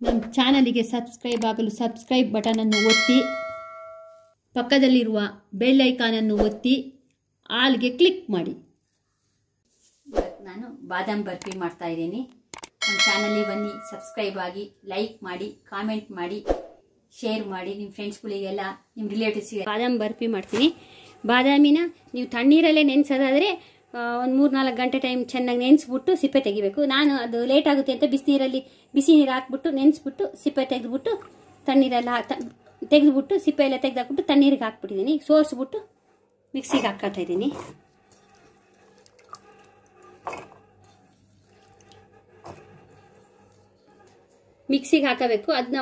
ನಮ್ಮ ಚಾನಲಿಗೆ ಸಬ್ಸ್ಕ್ರೈಬ್ ಆಗಲು ಸಬ್ಸ್ಕ್ರೈಬ್ ಬಟನನ್ನು ಒತ್ತಿ, ಪಕ್ಕದಲ್ಲಿರುವ ಬೆಲ್ ಐಕಾನನ್ನು ಒತ್ತಿ ಆಲ್ಗೆ ಕ್ಲಿಕ್ ಮಾಡಿ. ನಾನು ಬಾದಾಮ್ ಬರ್ಫಿ ಮಾಡ್ತಾ ಇದ್ದೀನಿ. ನಮ್ಮ ಚಾನಲಿಗೆ ಬನ್ನಿ, ಸಬ್ಸ್ಕ್ರೈಬ್ ಆಗಿ, ಲೈಕ್ ಮಾಡಿ, ಕಾಮೆಂಟ್ ಮಾಡಿ, ಶೇರ್ ಮಾಡಿ, ನಿಮ್ಮ ಫ್ರೆಂಡ್ಸ್ಗಳಿಗೆಲ್ಲ, ನಿಮ್ಮ ರಿಲೇಟಿವ್ಸ್ಗೆ. ಬಾದಾಮ್ ಬರ್ಫಿ ಮಾಡ್ತೀನಿ. ಬಾದಾಮಿನ ನೀವು ತಣ್ಣೀರಲ್ಲೇ ನೆನೆಸೋದಾದರೆ ಒಂದು 3-4 ಗಂಟೆ ಟೈಮ್ ಚೆನ್ನಾಗಿ ನೆನೆಸ್ಬಿಟ್ಟು ಸಿಪ್ಪೆ ತೆಗಿಬೇಕು. ನಾನು ಅದು ಲೇಟ್ ಆಗುತ್ತೆ ಅಂತ ಬಿಸಿ ನೀರು ಹಾಕ್ಬಿಟ್ಟು ನೆನೆಸ್ಬಿಟ್ಟು ಸಿಪ್ಪೆ ತೆಗೆದ್ಬಿಟ್ಟು ತಣ್ಣೀರೆಲ್ಲ ತೆಗೆದ್ಬಿಟ್ಟು ಸಿಪ್ಪೆ ಎಲ್ಲ ತೆಗೆದಾಕ್ಬಿಟ್ಟು ತಣ್ಣೀರಿಗೆ ಹಾಕ್ಬಿಟ್ಟಿದ್ದೀನಿ. ಸೋರಿಸ್ಬಿಟ್ಟು ಮಿಕ್ಸಿಗೆ ಹಾಕ್ಕೊತಾ ಇದ್ದೀನಿ. ಮಿಕ್ಸಿಗೆ ಹಾಕಬೇಕು. ಅದನ್ನ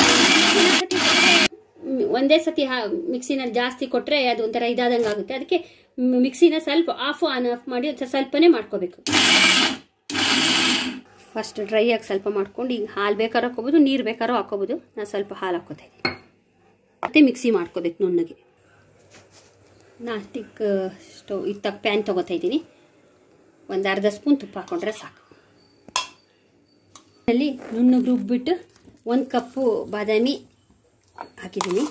ಒಂದೇ ಸತಿ ಮಿಕ್ಸಿನ ಜಾಸ್ತಿ ಕೊಟ್ಟರೆ ಅದು ಒಂಥರ ಇದಾದಂಗೆ ಆಗುತ್ತೆ. ಅದಕ್ಕೆ ಮಿಕ್ಸಿನ ಸ್ವಲ್ಪ ಆಫ್ ಆನ್ ಆಫ್ ಮಾಡಿ ಸ್ವಲ್ಪನೇ ಮಾಡ್ಕೋಬೇಕು. ಫಸ್ಟ್ ಡ್ರೈ ಆಗಿ ಸ್ವಲ್ಪ ಮಾಡ್ಕೊಂಡು, ಈಗ ಹಾಲು ಬೇಕಾದ್ರೂ ಹಾಕೋಬೋದು, ನೀರು ಬೇಕಾದ್ರೂ ಹಾಕೋಬೋದು. ನಾನು ಸ್ವಲ್ಪ ಹಾಲು ಹಾಕೋತಾ ಇದ್ದೀನಿ. ಮತ್ತು ಮಿಕ್ಸಿ ಮಾಡ್ಕೋಬೇಕು ನುಣ್ಣಗೆ. ನಾಸ್ಟಿಕ್ ಸ್ಟವ್ ಇತ್ತ ಪ್ಯಾನ್ ತೊಗೋತಾ ಇದ್ದೀನಿ. ಒಂದು ಅರ್ಧ ಸ್ಪೂನ್ ತುಪ್ಪ ಹಾಕೊಂಡ್ರೆ ಸಾಕು. ಅಲ್ಲಿ ನುಣ್ಣಗೆ ರುಬ್ಬಿಟ್ಟು 1 ಕಪ್ಪು ಬಾದಾಮಿ ಹಾಕಿದ್ದೀನಿ.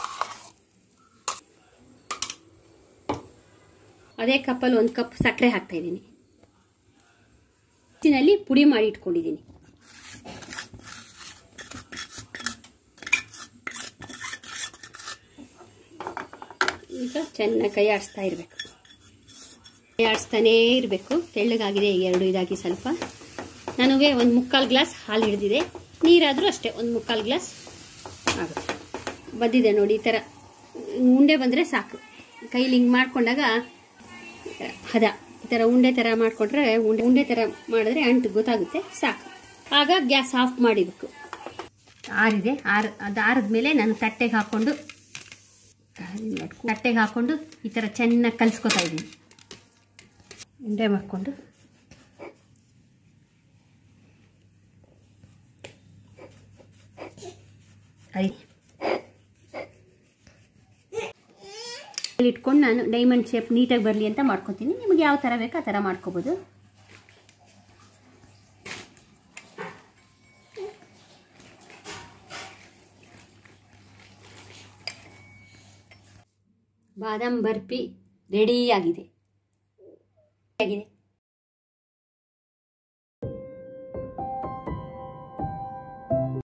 ಅದೇ ಕಪ್ಪಲ್ಲಿ 1 ಕಪ್ ಸಕ್ಕರೆ ಹಾಕ್ತಾ ಇದ್ದೀನಿ. ಮಿಕ್ಸಿನಲ್ಲಿ ಪುಡಿ ಮಾಡಿ ಇಟ್ಕೊಂಡಿದ್ದೀನಿ. ಈಗ ಚೆನ್ನಾಗಿ ಕೈ ಆಡಿಸ್ತಾ ಇರಬೇಕು. ಕೈ ಆಡಿಸ್ತಾನೇ ಇರಬೇಕು. ತೆಳ್ಳಗಾಗಿದೆ, 2 ಇದಾಗಿ ಸ್ವಲ್ಪ. ನನಗೆ 1/4 ಗ್ಲಾಸ್ ಹಾಲು ಹಿಡಿದಿದೆ. ನೀರಾದರೂ ಅಷ್ಟೇ 1/4 ಗ್ಲಾಸ್ ಆಗುತ್ತೆ. ಬಂದಿದೆ ನೋಡಿ, ಈ ಥರ ಉಂಡೆ ಬಂದರೆ ಸಾಕು. ಕೈಲಿ ಹಿಂಗೆ ಮಾಡ್ಕೊಂಡಾಗ ಹದ ಈ ಥರ ಉಂಡೆ ಥರ ಮಾಡಿಕೊಂಡ್ರೆ ಉಂಡೆ ಥರ ಮಾಡಿದ್ರೆ ಅಂಟು ಗೊತ್ತಾಗುತ್ತೆ, ಸಾಕು. ಆಗ ಗ್ಯಾಸ್ ಆಫ್ ಮಾಡಿಬೇಕು. ಆರಿದೆ. ಅದು ಆರಿದ್ಮೇಲೆ ನಾನು ತಟ್ಟೆಗೆ ಹಾಕ್ಕೊಂಡು ಈ ಥರ ಚೆನ್ನಾಗಿ ಕಲಿಸ್ಕೊತಾ ಇದ್ದೀನಿ. ಉಂಡೆ ಮಾಡಿಕೊಂಡು ಇಟ್ಕೊಂಡು ನಾನು ಡೈಮಂಡ್ ಶೇಪ್ ನೀಟಾಗಿ ಬರಲಿ ಅಂತ ಮಾಡ್ಕೊತೀನಿ. ನಿಮಗೆ ಯಾವ ಥರ ಬೇಕೋ ಆ ಥರ ಮಾಡ್ಕೋಬೋದು. ಬಾದಾಮ್ ಬರ್ಫಿ ರೆಡಿಯಾಗಿದೆ.